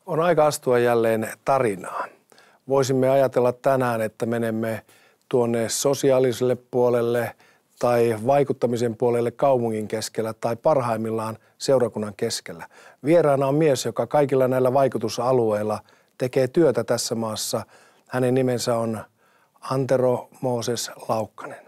On aika astua jälleen tarinaan. Voisimme ajatella tänään, että menemme tuonne sosiaaliselle puolelle tai vaikuttamisen puolelle kaupungin keskellä tai parhaimmillaan seurakunnan keskellä. Vieraana on mies, joka kaikilla näillä vaikutusalueilla tekee työtä tässä maassa. Hänen nimensä on Antero Mooses Laukkanen.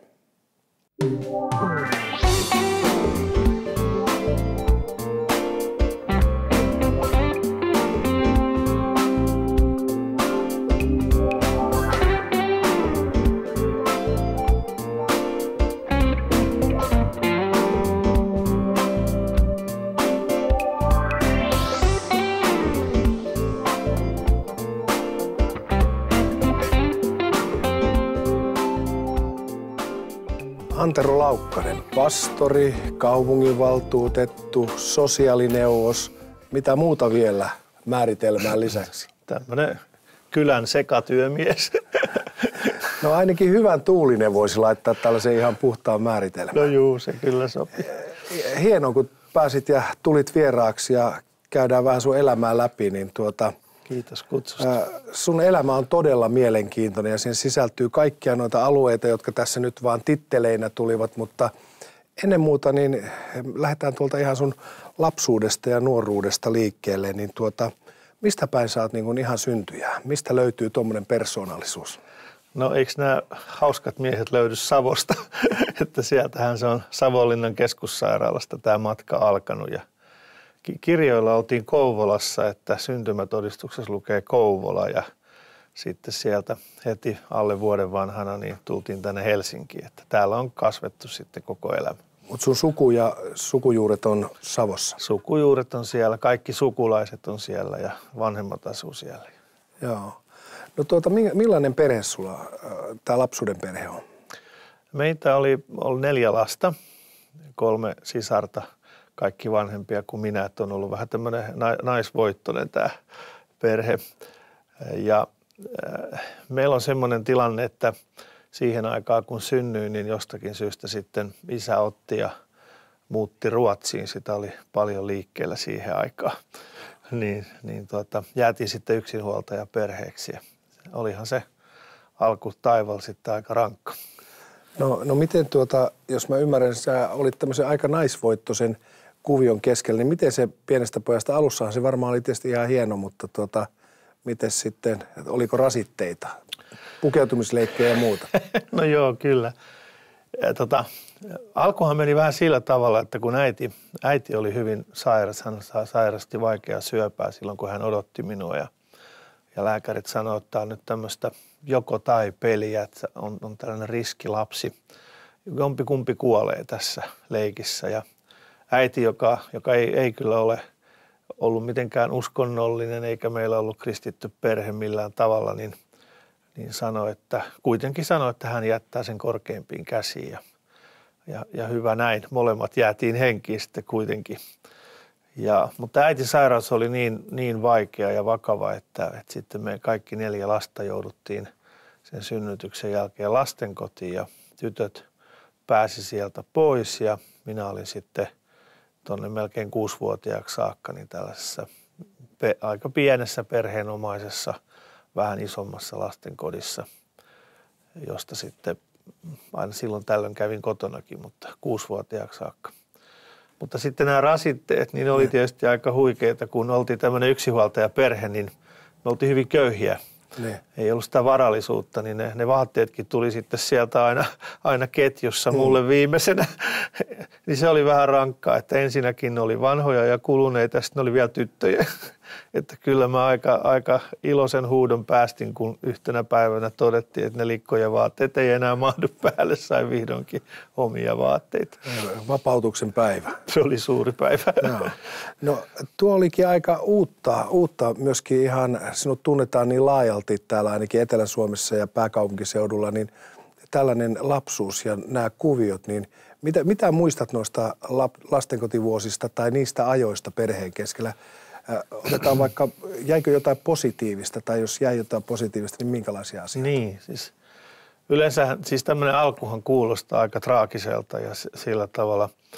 Antero Laukkanen, pastori, kaupunginvaltuutettu, sosiaalineuvos. Mitä muuta vielä määritelmään lisäksi? Tämmöinen kylän sekatyömies. No ainakin hyvän tuulinen voisi laittaa tällaisen ihan puhtaan määritelmän. No juu, se kyllä sopii. Hienoa, kun pääsit ja tulit vieraaksi ja käydään vähän sun elämää läpi, niin Kiitos kutsusta. Sun elämä on todella mielenkiintoinen ja siihen sisältyy kaikkia noita alueita, jotka tässä nyt vaan titteleinä tulivat, mutta ennen muuta niin lähdetään tuolta ihan sun lapsuudesta ja nuoruudesta liikkeelle, niin mistä päin sä oot niin kuin ihan syntyjä? Mistä löytyy tuommoinen persoonallisuus? No eikö nämä hauskat miehet löydy Savosta? Että sieltähän se on Savonlinnan keskussairaalasta tämä matka alkanut ja kirjoilla oltiin Kouvolassa, että syntymätodistuksessa lukee Kouvola ja sitten sieltä heti alle vuoden vanhana niin tultiin tänne Helsinkiin, että täällä on kasvettu sitten koko elämä. Mutta sun suku ja sukujuuret on Savossa? Sukujuuret on siellä, kaikki sukulaiset on siellä ja vanhemmat asuu siellä. Joo. No millainen perhe sulla, tämä lapsuuden perhe on? Meitä oli 4 lasta, 3 sisarta. Kaikki vanhempia kuin minä, että on ollut vähän tämmöinen naisvoittoinen tämä perhe. Ja meillä on semmoinen tilanne, että siihen aikaan kun synnyin, niin jostakin syystä sitten isä otti ja muutti Ruotsiin. Sitä oli paljon liikkeellä siihen aikaan. Jäätiin sitten yksinhuoltaja perheeksi. Ja olihan se alku taivaalla sitten aika rankka. No miten jos mä ymmärrän, sä olit tämmöisen aika naisvoittoisen kuvion keskellä, niin miten se pienestä pojasta, alussahan se varmaan oli tietysti ihan hieno, mutta miten sitten, oliko rasitteita, pukeutumisleikkejä ja muuta? No joo, kyllä. Alkuhan meni vähän sillä tavalla, että kun äiti oli hyvin sairas, hän sairasti vaikeaa syöpää silloin, kun hän odotti minua ja lääkärit sanoivat, että tämä on nyt tämmöistä joko tai peliä, että on tällainen riskilapsi. Jompikumpi kuolee tässä leikissä ja äiti, joka ei kyllä ole ollut mitenkään uskonnollinen eikä meillä ollut kristitty perhe millään tavalla, niin kuitenkin sanoi, että hän jättää sen korkeimpiin käsiin ja hyvä näin. Molemmat jäätiin henkiin sitten kuitenkin. Mutta äitin sairaus oli niin vaikea ja vakava, että sitten me kaikki 4 lasta jouduttiin sen synnytyksen jälkeen lastenkotiin ja tytöt pääsi sieltä pois ja minä olin sitten tuonne melkein 6-vuotiaaksi saakka niin tällaisessa aika pienessä perheenomaisessa, vähän isommassa lastenkodissa, josta sitten aina silloin tällöin kävin kotonakin, mutta 6-vuotiaaksi saakka. Mutta sitten nämä rasitteet, niin oli tietysti aika huikeita, kun oltiin tämmöinen yksinhuoltajaperhe, niin me oltiin hyvin köyhiä. Ei ollut sitä varallisuutta, niin ne vaatteetkin tuli sitten sieltä aina ketjussa mulle viimeisenä. Niin se oli vähän rankkaa, että ensinnäkin ne oli vanhoja ja kuluneita, ja sitten ne oli vielä tyttöjä. Että kyllä mä aika iloisen huudon päästin, kun yhtenä päivänä todettiin, että ne likkojen vaatteet ei enää mahdu päälle, sai vihdoinkin omia vaatteita. Vapautuksen päivä. Se oli suuri päivä. No tuo olikin aika uutta myöskin ihan, sinut tunnetaan niin laajalti täällä ainakin Etelä-Suomessa ja pääkaupunkiseudulla, niin tällainen lapsuus ja nämä kuviot, niin mitä muistat noista lastenkotivuosista tai niistä ajoista perheen keskellä? Otetaan vaikka, jäikö jotain positiivista tai jos jäi jotain positiivista, niin minkälaisia asioita? Niin, siis yleensä siis tämmöinen alkuhan kuulostaa aika traagiselta ja sillä tavalla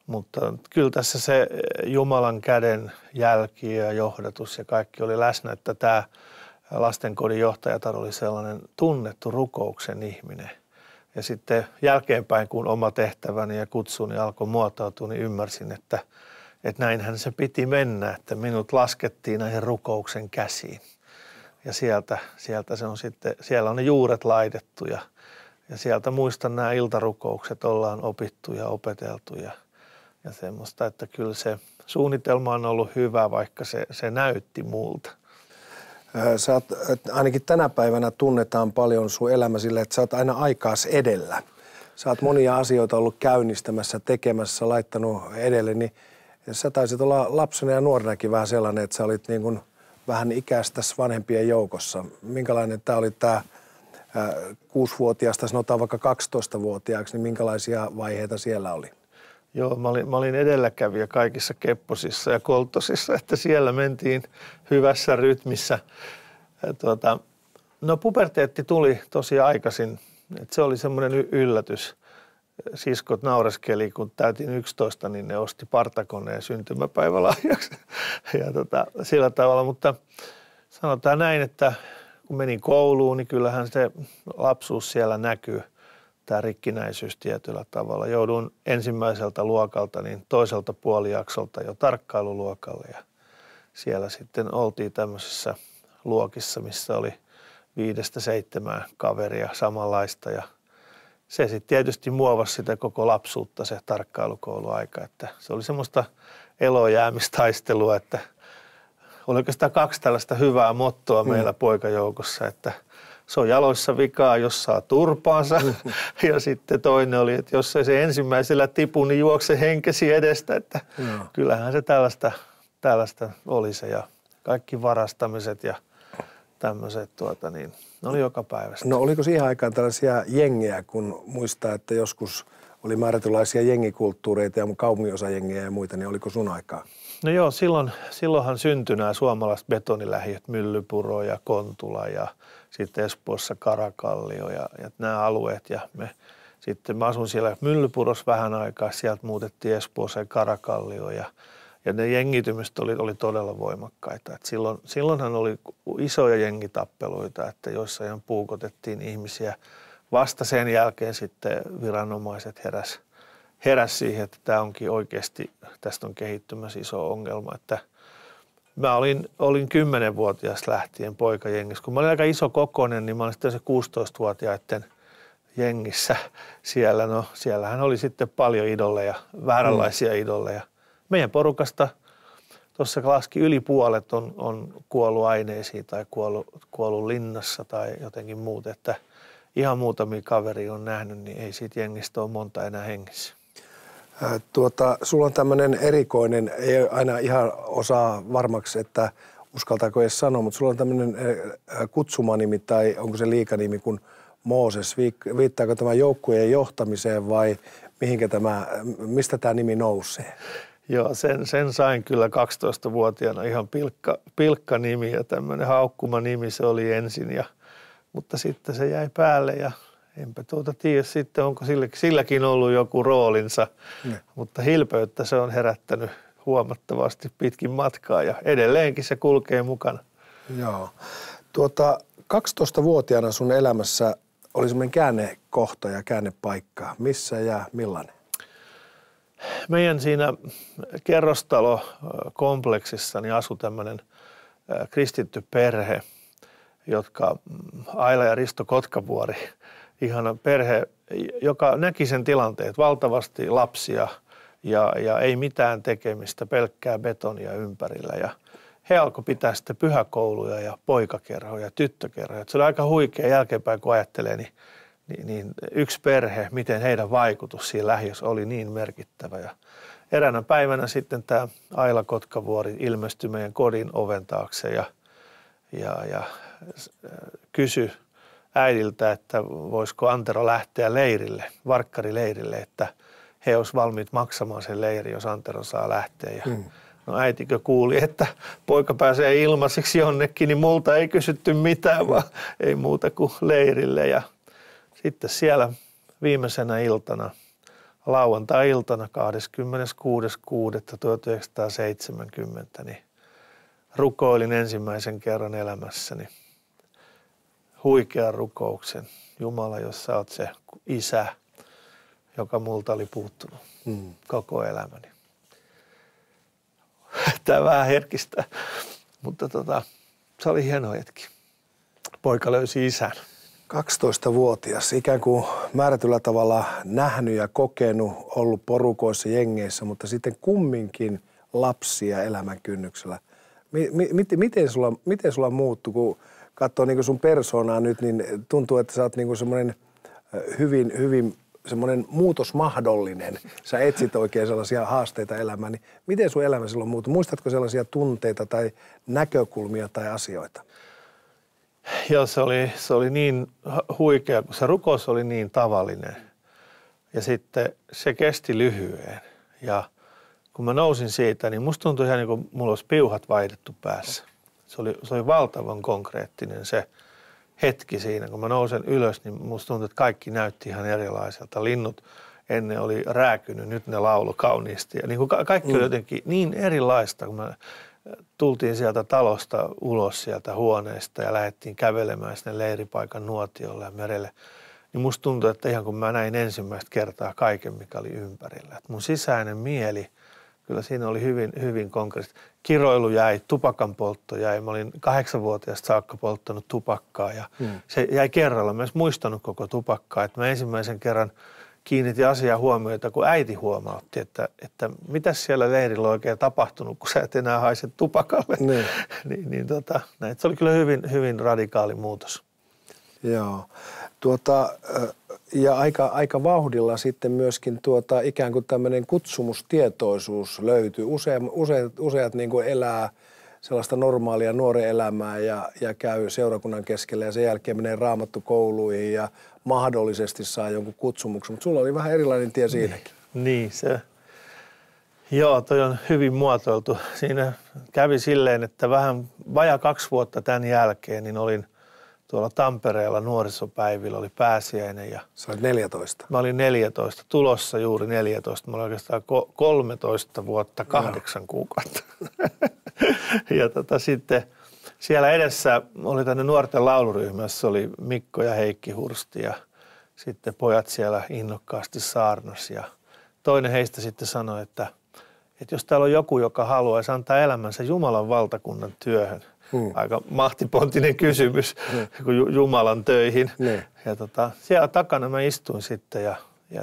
Mutta kyllä tässä se Jumalan käden jälki ja johdatus ja kaikki oli läsnä, että tämä lastenkodin johtajatar oli sellainen tunnettu rukouksen ihminen. Ja sitten jälkeenpäin, kun oma tehtäväni ja kutsuni alkoi muotoutua, niin ymmärsin, että näinhän se piti mennä, että minut laskettiin näihin rukouksen käsiin. Ja sieltä se on sitten, siellä on ne juuret laitettu ja sieltä muistan nämä iltarukoukset ollaan opittu ja opeteltu ja semmoista, että kyllä se suunnitelma on ollut hyvä, vaikka se näytti muulta. Sä oot, ainakin tänä päivänä tunnetaan paljon sun elämä sille, että sä oot aina aikaas edellä. Sä oot monia asioita ollut käynnistämässä, tekemässä, laittanut edelle, niin sä taisit olla lapsena ja nuorenakin vähän sellainen, että sä olit niin kuin vähän ikäistäs vanhempien joukossa. Minkälainen tämä oli tämä 6-vuotiaasta, sanotaan vaikka 12-vuotiaaksi, niin minkälaisia vaiheita siellä oli? Joo, mä olin edelläkävijä kaikissa kepposissa ja koltosissa, että siellä mentiin hyvässä rytmissä. No puberteetti tuli tosi aikaisin, että se oli semmoinen yllätys. Siskot naureskeli, kun täytin 11, niin ne osti partakoneen syntymäpäivälahjaksi ja sillä tavalla, mutta sanotaan näin, että kun menin kouluun, niin kyllähän se lapsuus siellä näkyy, tämä rikkinäisyys tietyllä tavalla. Jouduin ensimmäiseltä luokalta, niin toiselta puolijaksolta jo tarkkailuluokalle ja siellä sitten oltiin tämmöisissä luokissa, missä oli 5-7 kaveria samanlaista ja se sitten tietysti muovasi sitä koko lapsuutta se tarkkailukouluaika, että se oli semmoista elojäämistaistelua, että oli oikeastaan 2 tällaista hyvää mottoa meillä poikajoukossa, että se on jaloissa vikaa, jos saa turpaansa. Ja sitten toinen oli, että jos ei se ensimmäisellä tipu, niin juokse henkesi edestä. Että kyllähän se tällaista oli se ja kaikki varastamiset ja tämmöiset ne oli joka päivästä. No oliko siihen aikaan tällaisia jengejä, kun muistaa, että joskus oli määrätynlaisia jengikulttuureita ja kaupunginosajengejä ja muita, niin oliko sun aikaa? No joo, silloinhan syntyi nämä suomalaiset betonilähiöt, Myllypuro ja Kontula ja sitten Espoossa Karakallio ja nämä alueet. Ja mä asun siellä Myllypurossa vähän aikaa, sieltä muutettiin Espooseen Karakallioon ja ne jengitymiset oli todella voimakkaita. Et silloinhan oli isoja jengitappeluita, että joissa ihan puukotettiin ihmisiä. Vasta sen jälkeen sitten viranomaiset heräs siihen, että tämä onkin oikeasti, tästä on kehittymässä iso ongelma. Että mä olin 10-vuotias lähtien poikajengissä. Kun mä olin aika iso kokoinen, niin mä olin sitten se 16-vuotiaiden jengissä siellä. No siellähän oli sitten paljon idoleja, vääränlaisia idoleja. Meidän porukasta tuossa laski yli puolet on kuollut aineisiin tai kuollut linnassa tai jotenkin muuta. Että ihan muutamia kaveria on nähnyt, niin ei siitä jengistä ole monta enää hengissä. Sulla on tämmöinen erikoinen, ei aina ihan osaa varmaksi, että uskaltaako edes sanoa, mutta sulla on tämmöinen kutsumanimi tai onko se liikanimi kuin Mooses. Viittaako tämä joukkueen johtamiseen vai mistä tämä nimi nousee? Joo, sen sain kyllä 12-vuotiaana ihan pilkka nimi ja tämmöinen haukkuma nimi se oli ensin, mutta sitten se jäi päälle ja enpä tiedä sitten, onko silläkin ollut joku roolinsa, mutta hilpeyttä se on herättänyt huomattavasti pitkin matkaa ja edelleenkin se kulkee mukana. Joo. 12-vuotiaana sun elämässä oli semmoinen käännekohta ja käännepaikka. Missä ja millainen? Meidän siinä kerrostalokompleksissa niin asui tämmöinen kristitty perhe, jotka Aila ja Risto Kotkavuori, ihana perhe, joka näki sen tilanteen, että valtavasti lapsia ja ei mitään tekemistä, pelkkää betonia ympärillä. Ja he alkoivat pitää sitten pyhäkouluja ja poikakerhoja ja tyttökerhoja. Se oli aika huikea jälkeenpäin, kun ajattelee, niin yksi perhe, miten heidän vaikutus siinä lähiössä oli niin merkittävä. Ja eräänä päivänä sitten tämä Aila Kotkavuori ilmestyi meidän kodin oven taakse ja kysyi äidiltä, että voisiko Antero lähteä leirille, varkkarileirille, että he olisivat valmiit maksamaan sen leiri, jos Antero saa lähteä. No äitikö kuuli, että poika pääsee ilmaiseksi jonnekin, niin multa ei kysytty mitään, vaan ei muuta kuin leirille. Ja sitten siellä viimeisenä iltana lauantai-iltana 26.6.1970 niin rukoilin ensimmäisen kerran elämässäni huikean rukouksen. Jumala, jos sä oot se isä, joka multa oli puuttunut koko elämäni. Tämä vähän herkistää, mutta se oli hieno hetki. Poika löysi isän. 12-vuotias, ikään kuin määrätyllä tavalla nähnyt ja kokenut, ollut porukoissa, jengeissä, mutta sitten kumminkin lapsia elämän kynnyksellä. Miten sulla muuttui, kun katsoo niin kuin sun persoonaa nyt, niin tuntuu, että sä oot niin kuin semmoinen hyvin semmoinen muutosmahdollinen. Sä etsit oikein sellaisia haasteita elämään, niin miten sun elämä silloin muuttui? Muistatko sellaisia tunteita tai näkökulmia tai asioita? Joo, se oli niin huikea, kun se rukous oli niin tavallinen. Ja sitten se kesti lyhyen. Ja kun mä nousin siitä, niin musta tuntui ihan niin kuin mulla olisi piuhat vaihdettu päässä. Se oli valtavan konkreettinen se hetki siinä. Kun mä nousen ylös, niin musta tuntui, että kaikki näytti ihan erilaiselta. Linnut ennen oli rääkynyt, nyt ne laulu kauniisti. Ja niin kuin kaikki oli jotenkin niin erilaista, kun mä tultiin sieltä talosta ulos sieltä huoneesta ja lähdettiin kävelemään sinne leiripaikan nuotiolle ja merelle. Niin musta tuntui, että ihan kun mä näin ensimmäistä kertaa kaiken, mikä oli ympärillä. Että mun sisäinen mieli, kyllä siinä oli hyvin konkreettista. Kiroilu jäi, tupakan poltto jäi. Mä olin 8-vuotiaasta saakka polttanut tupakkaa ja se jäi kerralla. Mä en muistanut koko tupakkaa. Että mä ensimmäisen kerran kiinnitin asiaa huomiota, kun äiti huomautti, että mitäs siellä leirillä on oikein tapahtunut, kun sä et enää haise tupakalle. Näin. Se oli kyllä hyvin radikaali muutos. Joo. Ja aika vauhdilla sitten myöskin ikään kuin tämmöinen kutsumustietoisuus löytyy. Useat niin kuin elää sellaista normaalia nuoren elämää ja käy seurakunnan keskellä ja sen jälkeen menee raamattukouluihin ja mahdollisesti saa jonkun kutsumuksen. Mutta sulla oli vähän erilainen tie siinäkin. Niin se. Joo, toi on hyvin muotoiltu. Siinä kävi silleen, että vajaa 2 vuotta tämän jälkeen niin olin tuolla Tampereella nuorisopäivillä, oli pääsiäinen. Ja sä olit 14. Mä olin 14, tulossa juuri 14. Mä olin oikeastaan 13 vuotta, 8 kuukautta. Ja sitten siellä edessä oli tänne nuorten lauluryhmässä, oli Mikko ja Heikki Hursti ja sitten pojat siellä innokkaasti saarnas. Ja toinen heistä sitten sanoi, että jos täällä on joku, joka haluaisi antaa elämänsä Jumalan valtakunnan työhön, aika mahtipontinen kysymys, kun Jumalan töihin. Ja siellä takana mä istuin sitten ja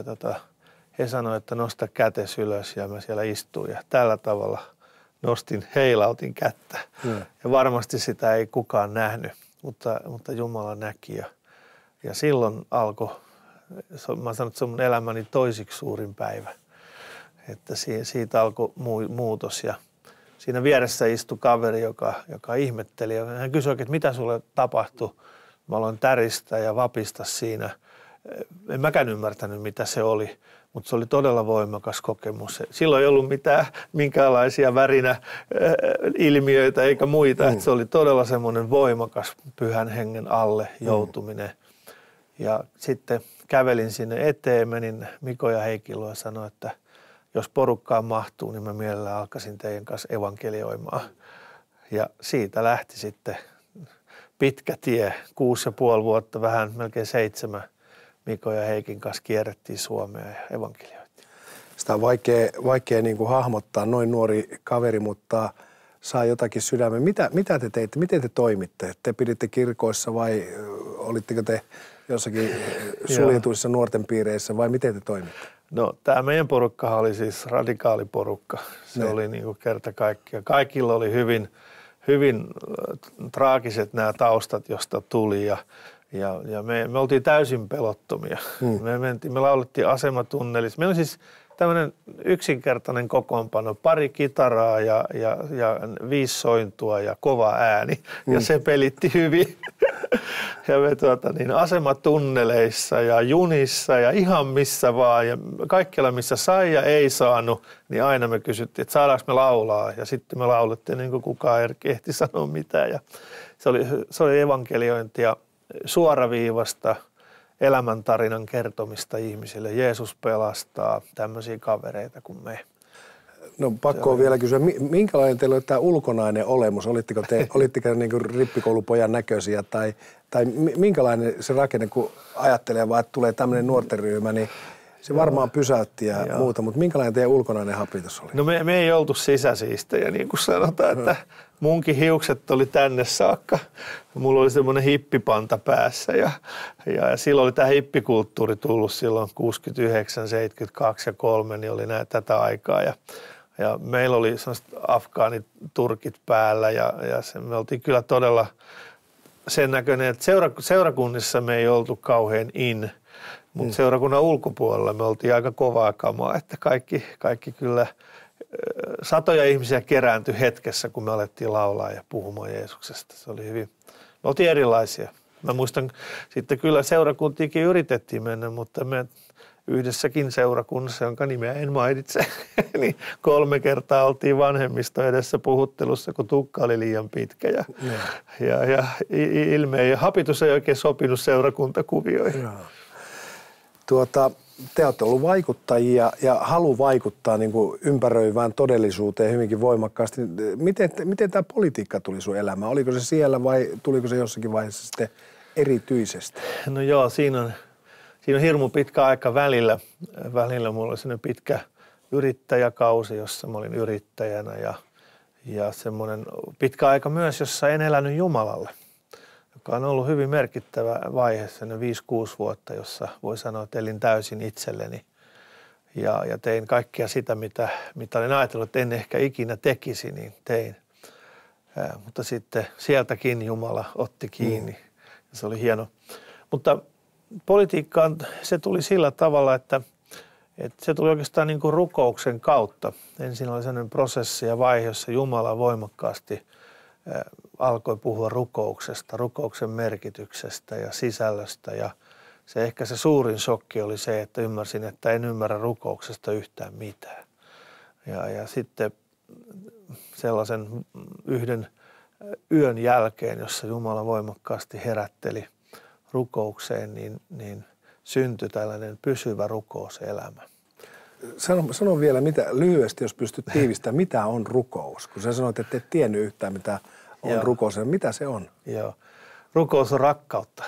he sanoivat, että nosta kätes ylös ja mä siellä istuin ja tällä tavalla heilautin kättä. Ja varmasti sitä ei kukaan nähnyt, mutta Jumala näki ja silloin alkoi, mä sanon, että se on mun elämäni toisiksi suurin päivä. Että siitä alkoi muutos ja siinä vieressä istui kaveri, joka ihmetteli ja hän kysyi, että mitä sulle tapahtui. Mä aloin täristä ja vapista siinä. En mäkään ymmärtänyt, mitä se oli, mutta se oli todella voimakas kokemus. Silloin ei ollut minkäänlaisia värinäilmiöitä eikä muita. Että se oli todella semmoinen voimakas pyhän hengen alle joutuminen. Ja sitten kävelin sinne eteen, menin Mikko ja Heikin luo ja sanoin, että jos porukkaan mahtuu, niin mä mielellään alkaisin teidän kanssa evankelioimaan. Ja siitä lähti sitten pitkä tie, 6,5 vuotta, melkein 7 Mikko ja Heikin kanssa kierrettiin Suomea ja evankelioitiin. Sitä on vaikea niin kuin hahmottaa, noin nuori kaveri, mutta saa jotakin sydämen. Mitä te teitte? Miten te toimitte? Te piditte kirkoissa vai olitteko te jossakin suljetuissa nuorten piireissä vai miten te toimitte? No tämä meidän porukkahan oli siis radikaaliporukka. Se oli niin kuin kerta kaikkiaan. Kaikilla oli hyvin traagiset nämä taustat, josta tuli ja me oltiin täysin pelottomia. Me laulettiin asematunnelissa. Meillä on siis tämmöinen yksinkertainen kokoonpano, 2 kitaraa ja 5 sointua ja kova ääni ja se pelitti hyvin. Ja me asematunneleissa ja junissa ja ihan missä vaan ja kaikkialla missä sai ja ei saanut, niin aina me kysyttiin, että saadaanko me laulaa ja sitten me laulettiin niin kuin kukaan ehti sanoa mitään ja se oli evankeliointia suoraviivasta, elämäntarinan kertomista ihmisille. Jeesus pelastaa tämmöisiä kavereita kuin me. No pakko on vielä kysyä, minkälainen teillä oli tämä ulkonainen olemus? Olitteko niin kuin rippikoulupojan näköisiä tai minkälainen se rakenne, kun ajattelee vaan, että tulee tämmöinen nuorten ryhmä, niin se varmaan pysäytti ja muuta, mutta minkälainen teidän ulkonainen hapitus oli? No me ei oltu sisäsiistejä, niin kuin sanotaan, että munkin hiukset oli tänne saakka. Mulla oli semmoinen hippipanta päässä ja silloin oli tämä hippikulttuuri tullut silloin 69, 72 ja 3, niin oli tätä aikaa ja meillä oli sellaiset afgaaniturkit päällä ja me oltiin kyllä todella sen näköinen, että seurakunnissa me ei oltu kauhean mutta seurakunnan ulkopuolella me oltiin aika kovaa kamaa, että kaikki kyllä satoja ihmisiä kerääntyi hetkessä, kun me alettiin laulaa ja puhumaan Jeesuksesta. Se oli hyvin, me oltiin erilaisia. Mä muistan, sitten kyllä seurakuntiinkin yritettiin mennä, mutta me yhdessäkin seurakunnassa, jonka nimeä en mainitse, niin 3 kertaa oltiin vanhemmisto edessä puhuttelussa, kun tukka oli liian pitkä ja ilme ja hapitus ei oikein sopinut seurakuntakuvioihin. Te olette ollut vaikuttajia ja halu vaikuttaa niin kuin ympäröivään todellisuuteen hyvinkin voimakkaasti. Miten tämä politiikka tuli sun elämään? Oliko se siellä vai tuliko se jossakin vaiheessa sitten erityisesti? No joo, siinä on hirmu pitkä aika välillä. Välillä mulla oli sellainen pitkä yrittäjäkausi, jossa mä olin yrittäjänä ja semmoinen pitkä aika myös, jossa en elänyt Jumalalle, joka on ollut hyvin merkittävä vaihe, sen 5-6 vuotta, jossa voi sanoa, että elin täysin itselleni ja tein kaikkea sitä, mitä olin ajatellut, että en ehkä ikinä tekisi, niin tein. Mutta sitten sieltäkin Jumala otti kiinni ja se oli hieno. Mutta politiikkaan se tuli sillä tavalla, että se tuli oikeastaan niin kuin rukouksen kautta. Ensin oli sellainen prosessi ja vaihe, jossa Jumala voimakkaasti alkoi puhua rukouksesta, rukouksen merkityksestä ja sisällöstä. Ja ehkä se suurin shokki oli se, että ymmärsin, että en ymmärrä rukouksesta yhtään mitään. Ja sitten sellaisen yhden yön jälkeen, jossa Jumala voimakkaasti herätteli rukoukseen, niin syntyi tällainen pysyvä rukouselämä. Sano vielä lyhyesti, jos pystyt tiivistämään, mitä on rukous? Kun sä sanoit, että et tiennyt yhtään, mitä on rukous. Mitä se on? Joo. Rukous on rakkautta.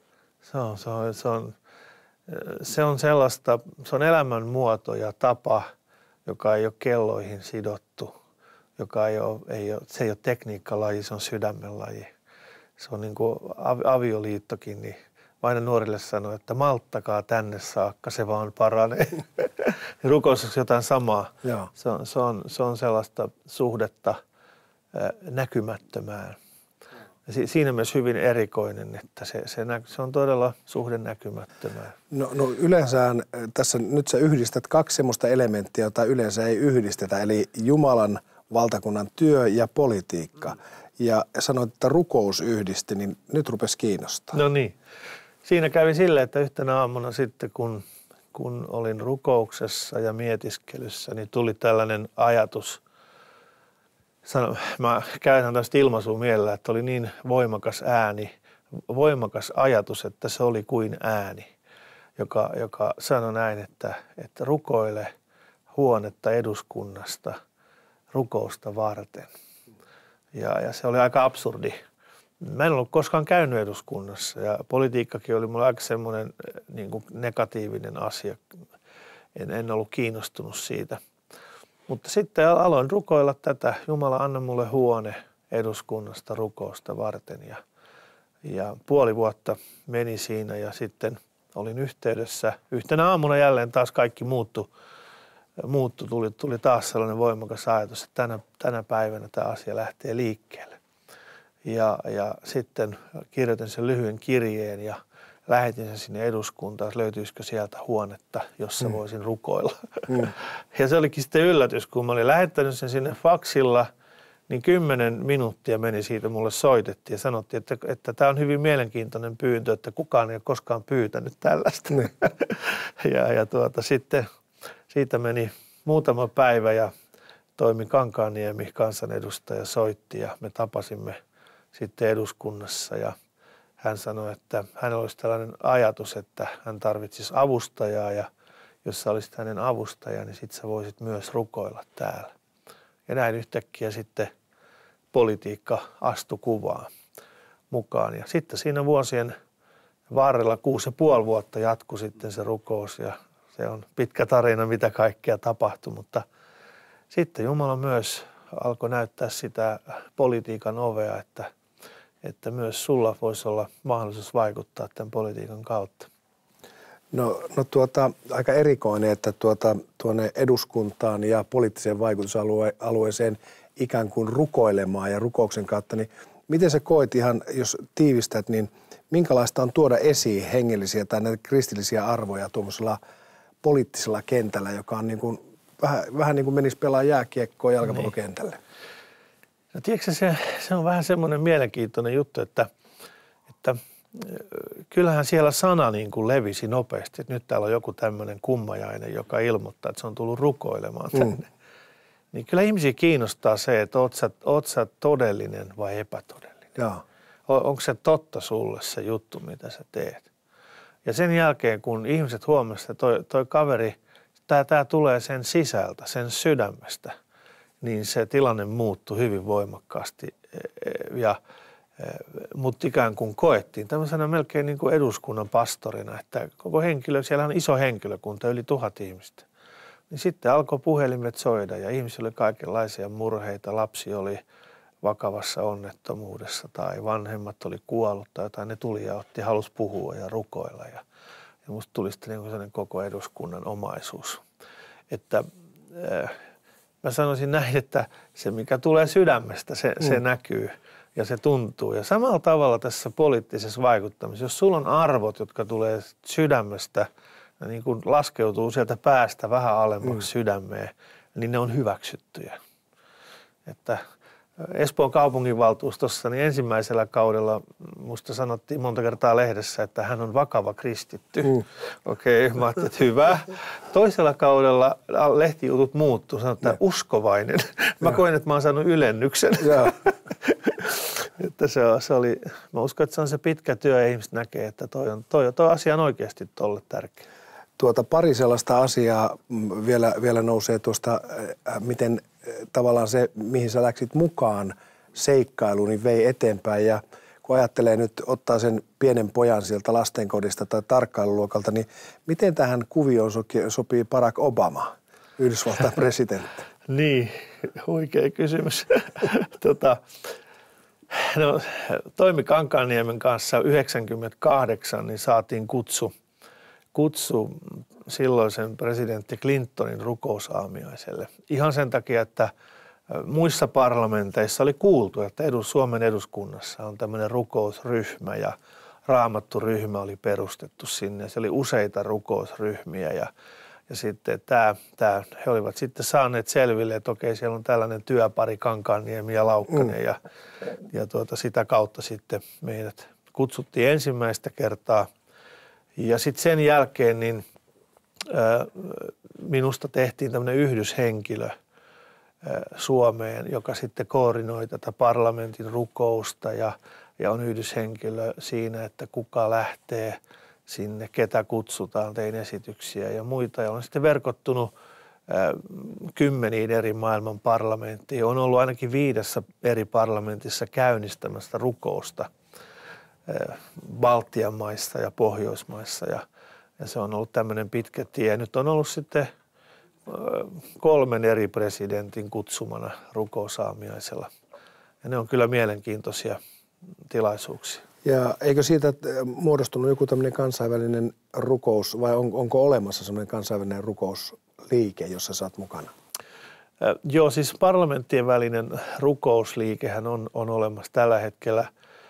Se on sellaista, se on elämän muoto ja tapa, joka ei ole kelloihin sidottu, joka se ei ole tekniikkalaji, se on sydämenlaji. Se on niin kuin avioliittokin, niin aina nuorille sanoo, että malttakaa tänne saakka, se vaan paranee. Rukous on jotain samaa. Se on sellaista suhdetta näkymättömään. Ja siinä myös hyvin erikoinen, että se on todella suhde näkymättömään. No yleensä tässä nyt sä yhdistät 2 semmoista elementtiä, jota yleensä ei yhdistetä, eli Jumalan valtakunnan työ ja politiikka. Ja sanoit, että rukous yhdisti, niin nyt rupesi kiinnostaa. No niin. Siinä kävi silleen, että yhtenä aamuna sitten, kun olin rukouksessa ja mietiskelyssä, niin tuli tällainen ajatus. Mä käytän tästä ilmaisua mielellä, että oli niin voimakas ääni, voimakas ajatus, että se oli kuin ääni, joka sanoi näin, että rukoile huonetta eduskunnasta rukousta varten. Ja se oli aika absurdi. Mä en ollut koskaan käynyt eduskunnassa ja politiikkakin oli mulle aika semmoinen niin kuin negatiivinen asia. En ollut kiinnostunut siitä. Mutta sitten aloin rukoilla tätä. Jumala, anna mulle huone eduskunnasta rukousta varten. Ja puoli vuotta meni siinä ja sitten olin yhteydessä. Yhtenä aamuna jälleen taas kaikki muuttui. Tuli taas sellainen voimakas ajatus, että tänä päivänä tämä asia lähtee liikkeelle. Ja sitten kirjoitin sen lyhyen kirjeen ja lähetin sen sinne eduskuntaan, että löytyisikö sieltä huonetta, jossa voisin rukoilla. Ja se olikin sitten yllätys, kun mä olin lähettänyt sen sinne faksilla, niin 10 minuuttia meni siitä, mulle soitettiin ja sanottiin, että tämä on hyvin mielenkiintoinen pyyntö, että kukaan ei ole koskaan pyytänyt tällaista. Sitten siitä meni muutama päivä ja Toimi Kankaanniemi, kansanedustaja, soitti ja me tapasimme sitten eduskunnassa ja hän sanoi, että hänellä olisi tällainen ajatus, että hän tarvitsisi avustajaa ja jos sä olisit hänen avustaja, niin sitten sä voisit myös rukoilla täällä. Ja näin yhtäkkiä sitten politiikka astui kuvaan mukaan. Ja sitten siinä vuosien varrella 6,5 vuotta jatkui sitten se rukous ja se on pitkä tarina, mitä kaikkea tapahtui, mutta sitten Jumala myös alkoi näyttää sitä politiikan ovea, että myös sulla voisi olla mahdollisuus vaikuttaa tämän politiikan kautta. No aika erikoinen, että tuonne eduskuntaan ja poliittiseen vaikutusalueeseen ikään kuin rukoilemaan ja rukouksen kautta, niin miten sä koet ihan, jos tiivistät, niin minkälaista on tuoda esiin hengellisiä tai näitä kristillisiä arvoja tuollaisella poliittisella kentällä, joka on niin kuin, vähän niin kuin menisi pelaa jääkiekkoa jalkapallokentälle? No tiedätkö, se on vähän semmoinen mielenkiintoinen juttu, että kyllähän siellä sana niin kuin levisi nopeasti, että nyt täällä on joku tämmöinen kummajainen, joka ilmoittaa, että se on tullut rukoilemaan tänne. Niin kyllä ihmisiä kiinnostaa se, että oot sä todellinen vai epätodellinen. Jaa. Onko se totta sulle se juttu, mitä sä teet? Ja sen jälkeen, kun ihmiset huomasivat, että toi kaveri, tämä tulee sen sisältä, sen sydämestä, niin se tilanne muuttui hyvin voimakkaasti. Mutta ikään kuin koettiin tämmöisenä melkein niin kuin eduskunnan pastorina, että koko henkilö, siellä on iso henkilökunta, yli 1000 ihmistä. Niin sitten alkoi puhelimet soida ja ihmisillä oli kaikenlaisia murheita. Lapsi oli vakavassa onnettomuudessa tai vanhemmat oli kuollut tai jotain. Ne tuli ja halusi puhua ja rukoilla. Ja musta tuli sitten niin kuin sellainen koko eduskunnan omaisuus. Että mä sanoisin näin, että se mikä tulee sydämestä, se näkyy ja se tuntuu. Ja samalla tavalla tässä poliittisessa vaikuttamisessa, jos sulla on arvot, jotka tulee sydämestä, niin kun laskeutuu sieltä päästä vähän alemmaksi sydämeen, niin ne on hyväksyttyjä. Että Espoon kaupunginvaltuustossa niin ensimmäisellä kaudella musta sanottiin monta kertaa lehdessä, että hän on vakava kristitty. Okei, mä ajattelin, että hyvä. Toisella kaudella lehtijutut muuttuu, sanottiin, että uskovainen. Mä koin, että mä oon saanut ylennyksen. Että se oli, mä uskon, että se on se pitkä työ ja ihmiset näkee, että toi asia on oikeasti tolle tärkeä. Pari sellaista asiaa vielä nousee tuosta, miten tavallaan se, mihin sä läksit mukaan seikkailuun, niin vei eteenpäin. Ja kun ajattelee nyt, ottaa sen pienen pojan sieltä lastenkodista tai tarkkailuluokalta, niin miten tähän kuvioon sopii Barack Obama, Yhdysvaltain presidentti? Niin, huikea kysymys. No, Toimi Kankaanniemen kanssa 1998 niin saatiin kutsu silloisen presidentti Clintonin rukousaamiaiselle. Ihan sen takia, että muissa parlamenteissa oli kuultu, että Suomen eduskunnassa on tämmöinen rukousryhmä ja raamatturyhmä oli perustettu sinne. Se oli useita rukousryhmiä ja sitten he olivat sitten saaneet selville, että okei, siellä on tällainen työpari Kankaanniemi ja Laukkanen ja sitä kautta sitten meidät kutsuttiin ensimmäistä kertaa. Ja sitten sen jälkeen niin minusta tehtiin tämmöinen yhdyshenkilö Suomeen, joka sitten koordinoi tätä parlamentin rukousta ja on yhdyshenkilö siinä, että kuka lähtee sinne, ketä kutsutaan, tein esityksiä ja muita. Ja olen sitten verkottunut 10 eri maailman parlamenttiin. On ollut ainakin 5 eri parlamentissa käynnistämästä rukousta Baltian maissa ja Pohjoismaissa. Ja se on ollut tämmöinen pitkä tie. Nyt on ollut sitten 3 eri presidentin kutsumana rukousaamiaisella. Ja ne on kyllä mielenkiintoisia tilaisuuksia. Ja eikö siitä muodostunut joku tämmöinen kansainvälinen rukous vai onko olemassa semmoinen kansainvälinen rukousliike, jossa sä oot mukana? Joo, siis parlamenttien välinen rukousliikehän on olemassa tällä hetkellä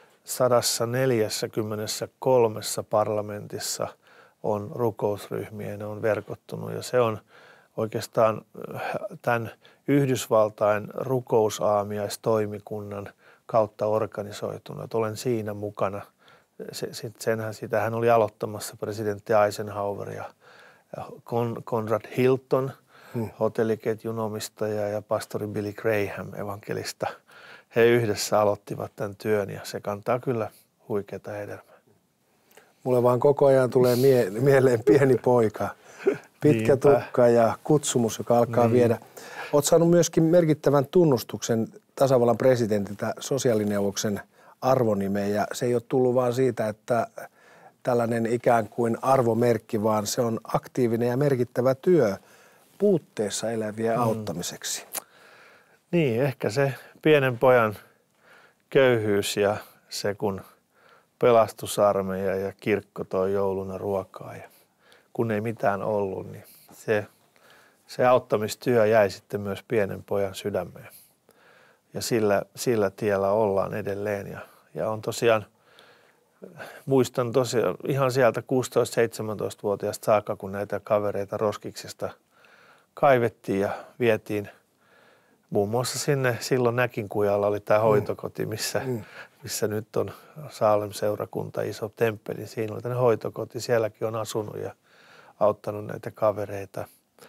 143 parlamentissa on rukousryhmiä ja ne on verkottunut ja se on oikeastaan tämän Yhdysvaltain rukousaamiaistoimikunnan kautta organisoituna. Olen siinä mukana. Sitähän oli aloittamassa presidentti Eisenhower ja Conrad Hilton, hotelliketjun omistaja ja pastori Billy Graham, evankelista. He yhdessä aloittivat tämän työn ja se kantaa kyllä huikeata hedelmää. Mulle vaan koko ajan tulee mieleen pieni poika, pitkä tukka ja kutsumus, joka alkaa viedä. Olet saanut myöskin merkittävän tunnustuksen tasavallan presidentiltä sosiaalineuvoksen arvonimeen, ja se ei ole tullut vaan siitä, että tällainen ikään kuin arvomerkki, vaan se on aktiivinen ja merkittävä työ puutteessa elävien auttamiseksi. Niin, ehkä se pienen pojan köyhyys ja se, kun pelastusarmeija ja kirkko toi jouluna ruokaa ja kun ei mitään ollut, niin se auttamistyö jäi sitten myös pienen pojan sydämeen. Ja sillä tiellä ollaan edelleen ja on tosiaan, muistan tosiaan ihan sieltä 16-17-vuotiaasta saakka, kun näitä kavereita roskiksesta kaivettiin ja vietiin muun muassa sinne, silloin Näkinkujalla oli tämä hoitokoti, missä nyt on Saalem-seurakunta, iso temppeli. Siinä oli tämmöinen hoitokoti, sielläkin on asunut ja auttanut näitä kavereita.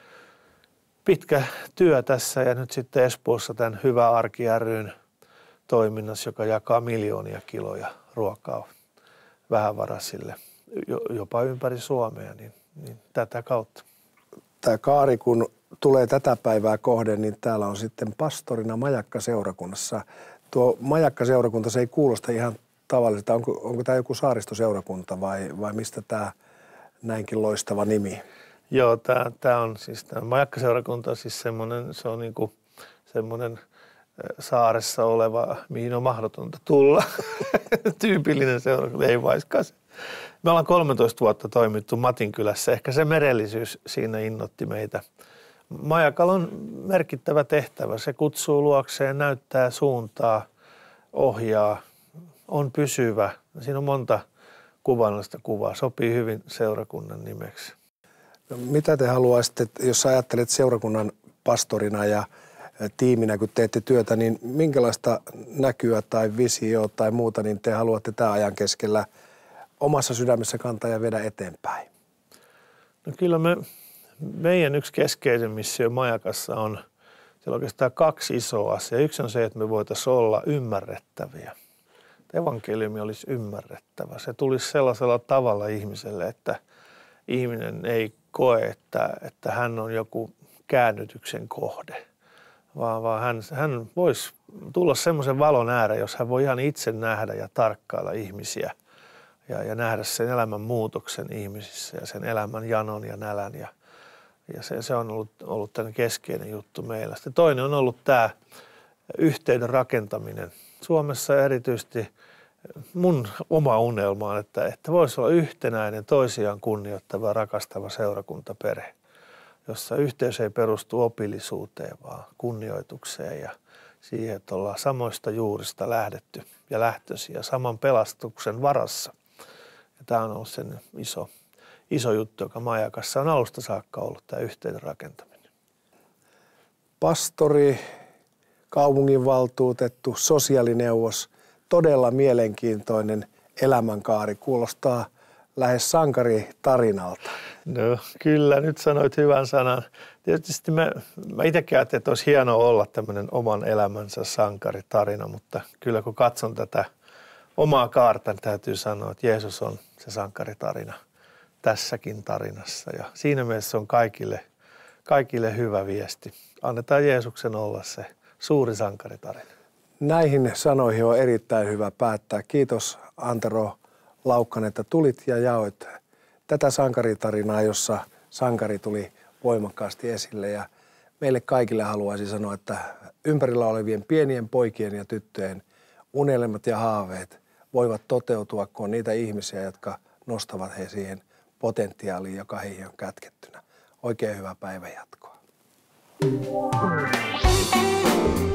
Pitkä työ tässä ja nyt sitten Espoossa tämän Hyvä Arki ry:n toiminnassa, joka jakaa miljoonia kiloja ruokaa vähävaraisille, jopa ympäri Suomea, niin tätä kautta. Tämä kaari, kun tulee tätä päivää kohden, niin täällä on sitten pastorina Majakka-seurakunnassa. Tuo Majakka-seurakunta, se ei kuulosta ihan tavalliselta. Onko tämä joku saaristoseurakunta vai mistä tämä näinkin loistava nimi? Joo, tämä on siis tämä Majakka-seurakunta on siis semmoinen, se on niinku semmoinen saaressa oleva, mihin on mahdotonta tulla. Tyypillinen seurakunta, ei vaiskaisi. Me ollaan 13 vuotta toimittu Matinkylässä. Ehkä se merellisyys siinä innotti meitä. Majakalla on merkittävä tehtävä. Se kutsuu luokseen, näyttää suuntaa, ohjaa, on pysyvä. Siinä on monta kuvallista kuvaa. Sopii hyvin seurakunnan nimeksi. No, mitä te haluaisitte, jos ajattelet seurakunnan pastorina ja tiiminä, kun teette työtä, niin minkälaista näkyä tai visio tai muuta niin te haluatte tämän ajan keskellä omassa sydämessä kantaa ja viedä eteenpäin? No kyllä meidän yksi keskeisin missio Majakassa on, siellä on oikeastaan kaksi isoa asiaa. Yksi on se, että me voitaisiin olla ymmärrettäviä. Evankeliumi olisi ymmärrettävä. Se tulisi sellaisella tavalla ihmiselle, että ihminen ei koe, että hän on joku käännytyksen kohde, vaan hän voisi tulla semmoisen valon ääreen, jos hän voi ihan itse nähdä ja tarkkailla ihmisiä ja nähdä sen elämän muutoksen ihmisissä ja sen elämän janon ja nälän. Ja se on ollut tämän keskeinen juttu meillä. Sitten toinen on ollut tämä yhteyden rakentaminen. Suomessa erityisesti mun oma unelma on, että voisi olla yhtenäinen, toisiaan kunnioittava, rakastava seurakuntaperhe, jossa yhteys ei perustu opillisuuteen, vaan kunnioitukseen ja siihen, että ollaan samoista juurista lähdetty ja lähtöisiä saman pelastuksen varassa. Ja tämä on ollut sen iso juttu, joka Majakassa on alusta saakka ollut, tämä yhteyden rakentaminen. Pastori, kaupunginvaltuutettu, sosiaalineuvos, todella mielenkiintoinen elämänkaari. Kuulostaa lähes sankaritarinalta. No kyllä, nyt sanoit hyvän sanan. Tietysti mä itsekin ajattelin, että olisi hienoa olla tämmöinen oman elämänsä sankaritarina, mutta kyllä kun katson tätä omaa kaarta, niin täytyy sanoa, että Jeesus on se sankaritarina tässäkin tarinassa. Ja siinä mielessä on kaikille hyvä viesti. Annetaan Jeesuksen olla se suuri sankaritarina. Näihin sanoihin on erittäin hyvä päättää. Kiitos Antero Laukkanen, että tulit ja jaoit tätä sankaritarinaa, jossa sankari tuli voimakkaasti esille. Ja meille kaikille haluaisin sanoa, että ympärillä olevien pienien poikien ja tyttöjen unelmat ja haaveet voivat toteutua, kun on niitä ihmisiä, jotka nostavat he siihen potentiaaliin, joka heihin on kätkettynä. Oikein hyvää päivänjatkoa.